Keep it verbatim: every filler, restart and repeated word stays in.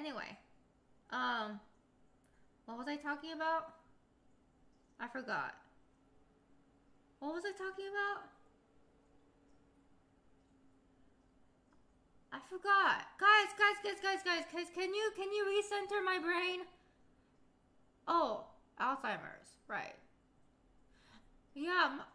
Anyway, um, what was I talking about? I forgot. What was I talking about? I forgot. Guys, guys, guys, guys, guys, guys, can you can you recenter my brain? Oh, Alzheimer's, right. Yeah,